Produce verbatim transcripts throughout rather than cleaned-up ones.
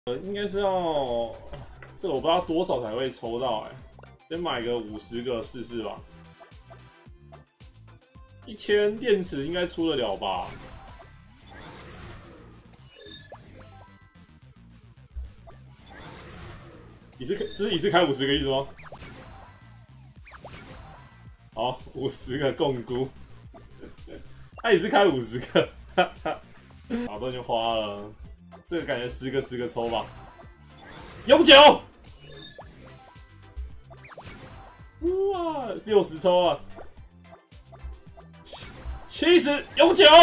呃，应该是要这个我不知道多少才会抽到哎、欸，先买个五十个试试吧。一千电池应该出得了吧？一次这是一次开五十个意思吗？好，五十个共估，他也是开五十个，哈哈，好多就花了。这个感觉十个十个抽吧。永久，哇，六十抽啊，七十永久，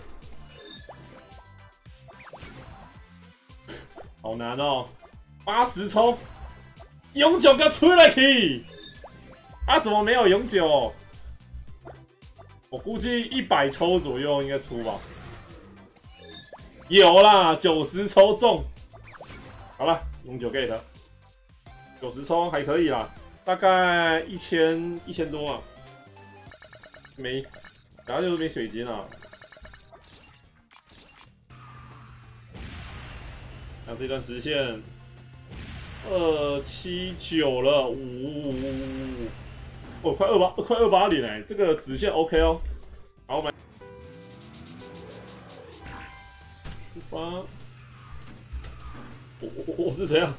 好难哦，八十抽，永久给我出来去！啊，怎么没有永久？我估计一百抽左右应该出吧。有啦，九十抽中。好了，永久 get， 九十抽还可以啦，大概一千一千多啊。没，然后就是没水晶了。那这段时限二七九了，五。哦，快二八，快二八零哎，这个直线 OK 哦。好，我们出发。我我我是怎样？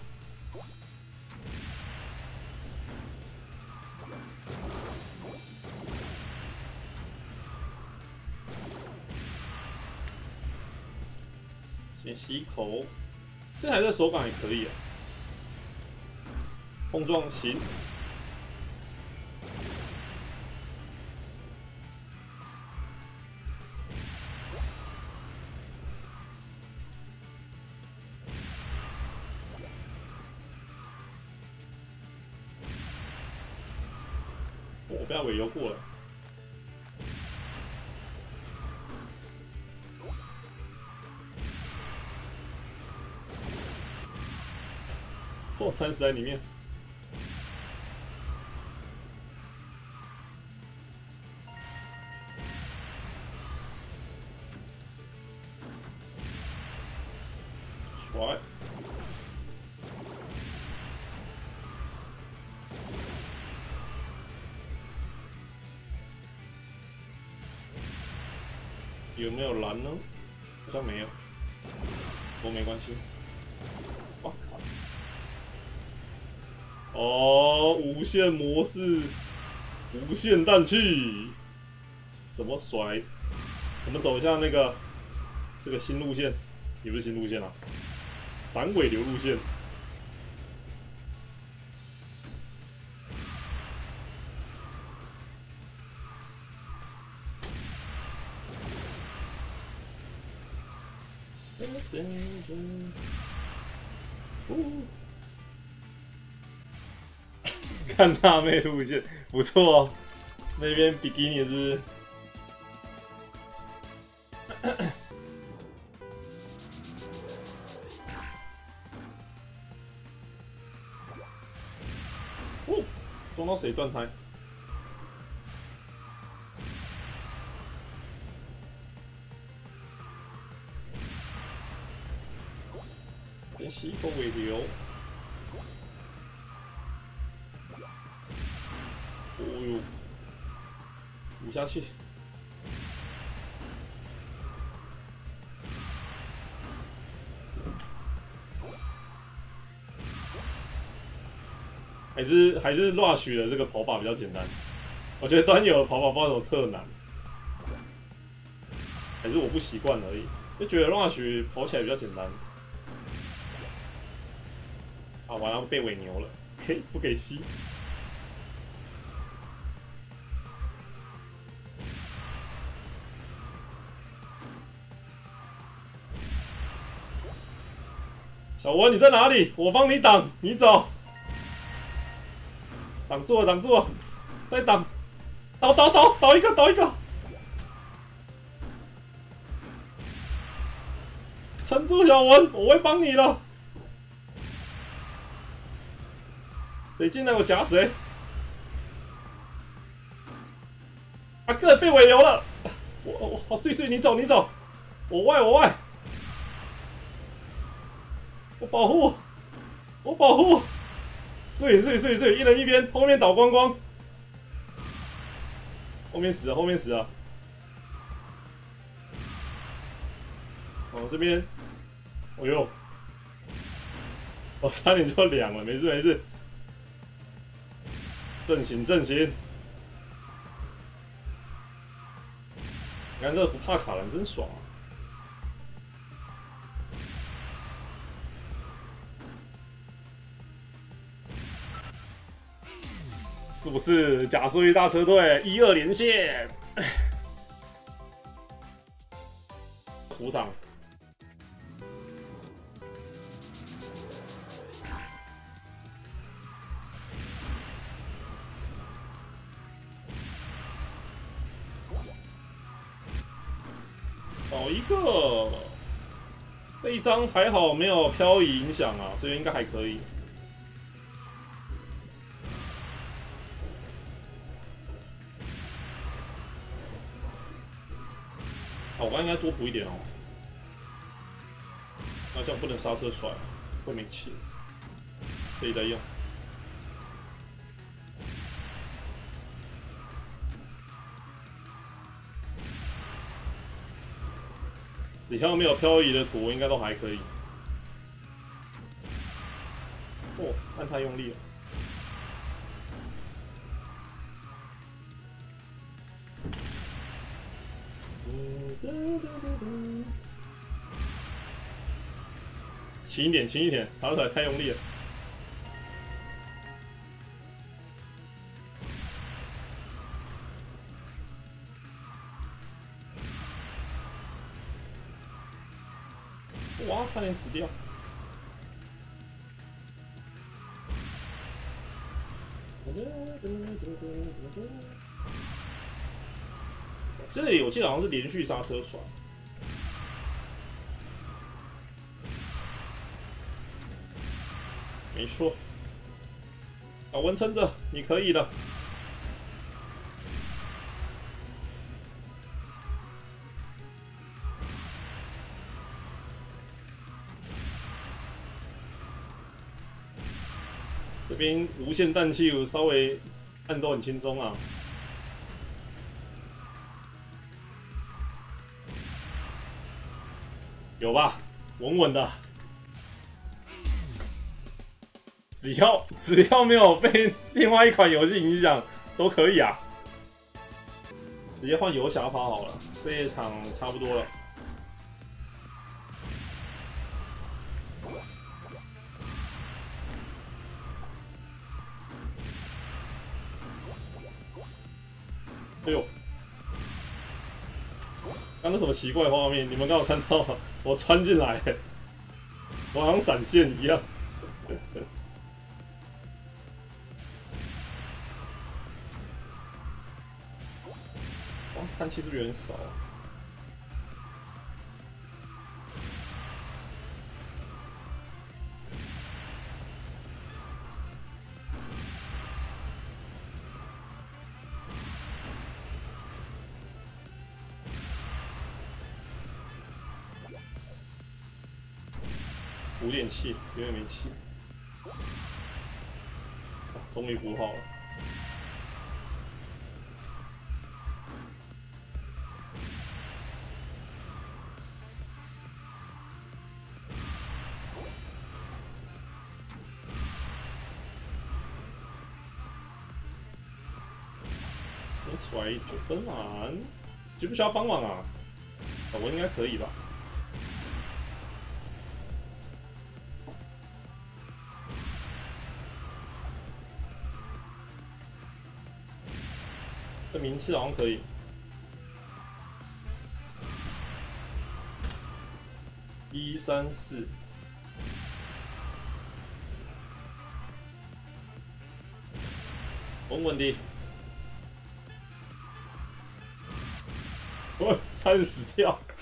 先吸一口，这台的手感也可以啊。碰撞行。我被他尾游过了。哦，三十在里面。甩。有没有蓝呢？好像没有，都没关系。哇靠！哦，无限模式，无限氮气，怎么甩？我们走一下那个这个新路线，也不是新路线啊，散尾流路线。看大妹路线不错哦，那边比基尼是不是？哦，撞到谁断胎？先吸一口尾流。哦呦，五下去。还是还是 Rush 的这个跑法比较简单，我觉得端游的跑法不知道怎么特难，还是我不习惯而已，就觉得 Rush 跑起来比较简单。啊，完了被尾牛了，嘿，不给吸。小文你在哪里？我帮你挡，你走。挡住了，挡住了，再挡，倒倒倒倒一个，倒一个，撑住小文，我会帮你的。谁进来我夹谁。阿哥被尾流了，我我好碎碎，你走你走，我外我外。 我保护，我保护，碎碎碎碎，一人一边，后面倒光光，后面死了，后面死了。哦，这边，哎呦，我差点就凉了，没事没事，阵型阵型。你看这个不怕卡人真爽啊！是不是假术一大车队一二连线？出场。少一个，这一张还好没有漂移影响啊，所以应该还可以。啊，我刚应该多补一点哦。那这样不能刹车甩，会没气。这里再用。只要没有漂移的图，应该都还可以。哦，按太用力了。轻一点，轻一点，刹车太用力了。哇，差点死掉！这里我记得好像是连续刹车甩。没错。啊，文撑着，你可以的。这边无限氮气，稍微按都很轻松啊。有吧，稳稳的。只要只要没有被另外一款游戏影响，都可以啊。直接换游侠法好了，这一场差不多了。哎呦！刚刚什么奇怪的画面？你们刚好看到吗？我穿进来，我好像闪现一样。哇，碳气是不是有点少啊？补点气，有点没气。终于补好了。能甩九分满，需不需要帮忙啊？我应该可以吧。这名次好像可以。一三四，稳稳的。我差点死掉。